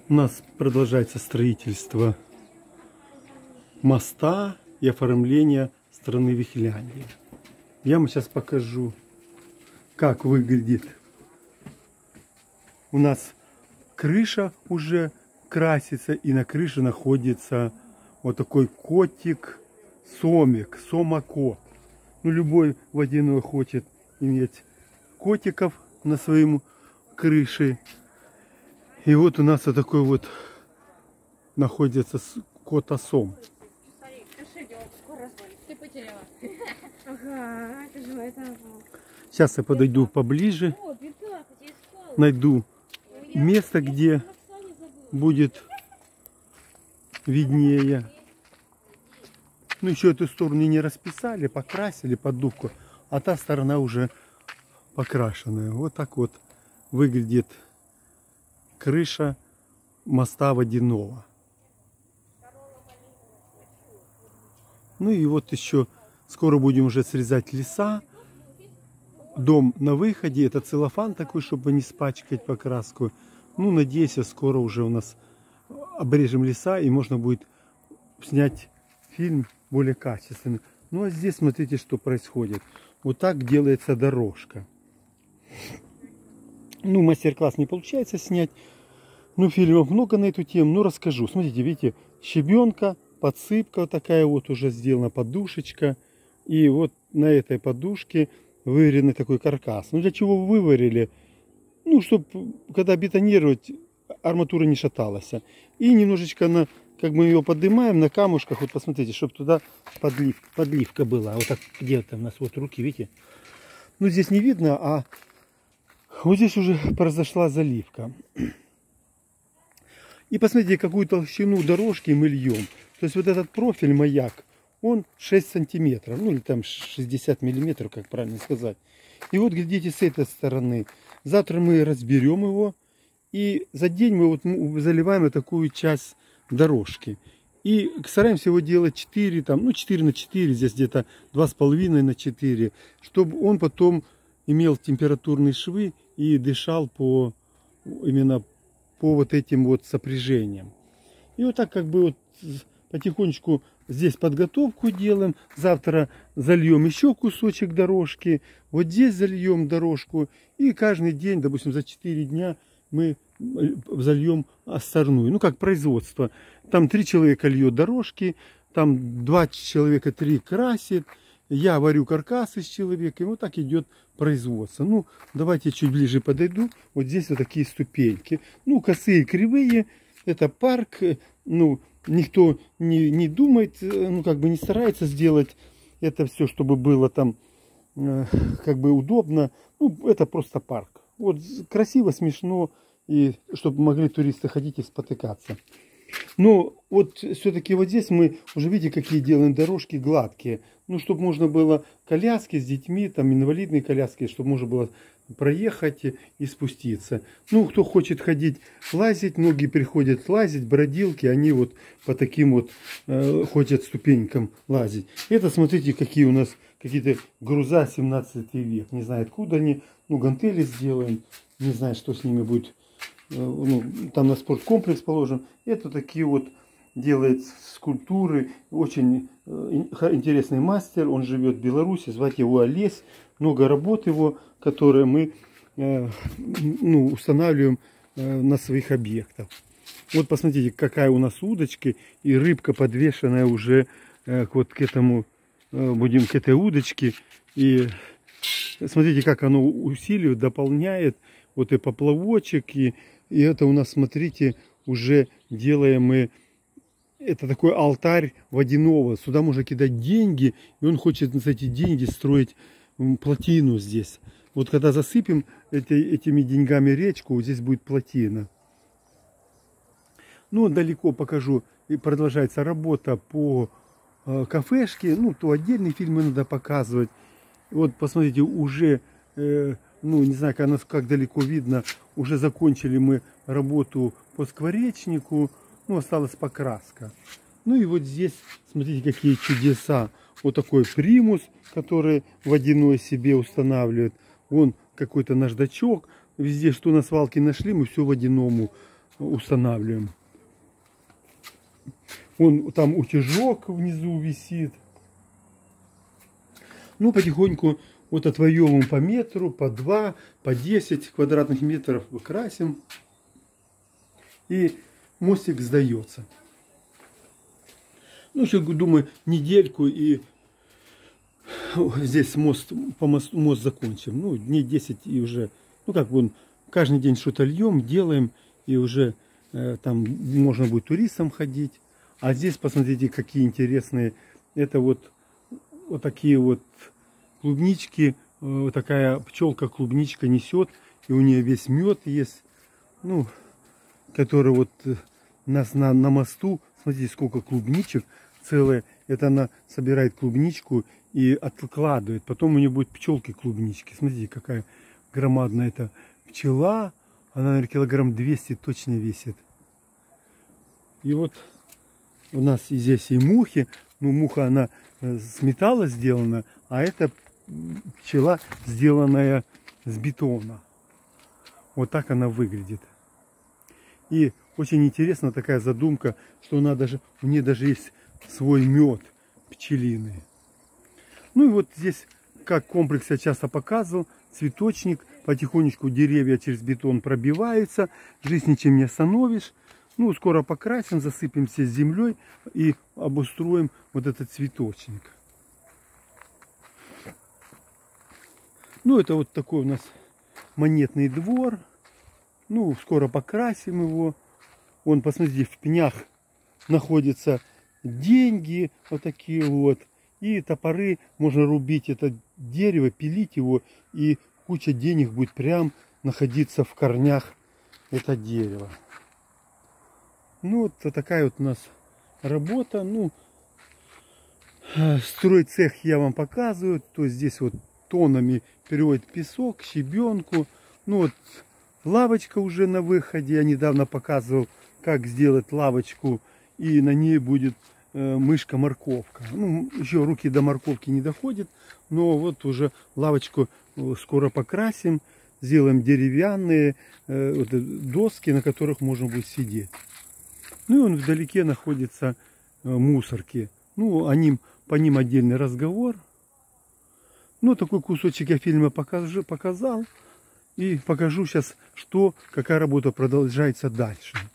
У нас продолжается строительство моста и оформление страны Вихляндии. Я вам сейчас покажу, как выглядит. У нас крыша уже красится, и на крыше находится вот такой котик, сомик, сомокот. Ну, любой водяной хочет иметь котиков на своем крыше. И вот у нас вот такой вот находится котосом. Сейчас я подойду поближе, найду место, где будет виднее. Ну, еще эту сторону не расписали, покрасили под дубку, а та сторона уже покрашенная. Вот так вот выглядит крыша моста водяного. Ну и вот еще скоро будем уже срезать леса. Дом на выходе, это целлофан такой, чтобы не спачкать покраску. Ну, надеюсь, скоро уже у нас обрежем леса и можно будет снять фильм более качественный. Ну а здесь смотрите, что происходит. Вот так делается дорожка. Ну, мастер-класс не получается снять. Ну, фильмов много на эту тему. Ну, расскажу. Смотрите, видите, щебенка, подсыпка такая вот уже сделана, подушечка. И вот на этой подушке вываренный такой каркас. Ну, для чего вы выварили? Ну, чтобы, когда бетонировать, арматура не шаталась. И немножечко, как мы ее поднимаем на камушках, вот посмотрите, чтобы туда подливка была. Вот так, где-то у нас вот руки, видите? Ну, здесь не видно, а вот здесь уже произошла заливка. И посмотрите, какую толщину дорожки мы льем. То есть вот этот профиль маяк, он 6 сантиметров, ну или там 60 миллиметров, как правильно сказать. И вот глядите с этой стороны. Завтра мы разберем его, и за день мы вот заливаем вот такую часть дорожки. И стараемся его делать 4, там, ну 4 на 4, здесь где-то 2,5 на 4, чтобы он потом имел температурные швы и дышал именно по вот этим вот сопряжениям. И вот так как бы вот потихонечку здесь подготовку делаем. Завтра зальем еще кусочек дорожки. Вот здесь зальем дорожку. И каждый день, допустим, за 4 дня мы зальем остальную. Ну, как производство. Там 3 человека льет дорожки. Там 2 человека, 3 красит. Я варю каркасы с человеком. Вот так идет производство. Ну, давайте чуть ближе подойду. Вот здесь вот такие ступеньки. Ну, косые, кривые. Это парк. Ну, никто не думает, ну, как бы не старается сделать это все, чтобы было там как бы удобно. Ну, это просто парк. Вот красиво, смешно, и чтобы могли туристы ходить и спотыкаться. Но вот все-таки вот здесь мы уже видите, какие делаем дорожки гладкие. Ну, чтобы можно было коляски с детьми, там инвалидные коляски, чтобы можно было проехать и спуститься. Ну, кто хочет ходить лазить, многие приходят лазить, бродилки, они вот по таким вот ходят ступенькам лазить. Это, смотрите, какие у нас какие-то груза 17 век. Не знаю, откуда они. Ну, гантели сделаем. Не знаю, что с ними будет. Ну, там на спорткомплекс положим. Это такие вот делает скульптуры. Очень интересный мастер. Он живет в Беларуси. Звать его Олесь. Много работ его, которые мы устанавливаем на своих объектах. Вот посмотрите, какая у нас удочка. И рыбка подвешенная уже вот к этому, будем к этой удочке. И смотрите, как оно усиливает, дополняет. Вот и поплавочек. И это у нас, смотрите, уже делаем мы. Это такой алтарь водяного. Сюда можно кидать деньги. И он хочет за эти деньги строить плотину здесь. Вот когда засыпем этими деньгами речку, вот здесь будет плотина. Ну, далеко покажу. И продолжается работа по кафешке. Ну, то отдельные фильмы надо показывать. Вот, посмотрите, уже, ну, не знаю, как далеко видно, уже закончили мы работу по скворечнику. Ну, осталась покраска. Ну, и вот здесь, смотрите, какие чудеса. Вот такой примус, который водяной себе устанавливает. Вон какой-то наждачок. Везде, что на свалке нашли, мы все водяному устанавливаем. Вон там утюжок внизу висит. Ну, потихоньку вот отвоевываем по метру, по 2, по 10 квадратных метров выкрасим. И мостик сдается. Ну, еще, думаю, недельку и здесь мост закончим. Ну, дней 10 и уже, ну, как вон, каждый день что-то льем, делаем, и уже там можно будет туристам ходить. А здесь, посмотрите, какие интересные, это вот такие вот клубнички, вот такая пчелка-клубничка несет, и у нее весь мед есть, ну, который вот нас на мосту, смотрите, сколько клубничек целое, это она собирает клубничку и откладывает, потом у нее будет пчелки-клубнички, смотрите, какая громадная эта пчела, она, наверное, килограмм 200 точно весит. И вот у нас и здесь и мухи, ну, муха, она с металла сделана, а это пчела, сделанная с бетона. Вот так она выглядит. И очень интересна такая задумка, что у нее даже есть свой мед пчелиный. Ну и вот здесь, как комплекс я часто показывал, цветочник, потихонечку деревья через бетон пробиваются, жизнь ничем не остановишь. Ну, скоро покрасим, засыпем все землей и обустроим вот этот цветочник. Ну, это вот такой у нас монетный двор. Ну, скоро покрасим его. Вон, посмотрите, в пнях находятся деньги вот такие вот. И топоры, можно рубить это дерево, пилить его. И куча денег будет прям находиться в корнях этого дерева. Ну, вот такая вот у нас работа. Ну, стройцех я вам показываю. То есть здесь вот тоннами переводит песок, щебенку. Ну, вот лавочка уже на выходе. Я недавно показывал, как сделать лавочку. И на ней будет мышка-морковка. Ну, еще руки до морковки не доходят. Но вот уже лавочку скоро покрасим. Сделаем деревянные доски, на которых можно будет сидеть. Ну и вон вдалеке находятся мусорки. Ну, по ним отдельный разговор. Ну, такой кусочек я фильма показал. И покажу сейчас, какая работа продолжается дальше.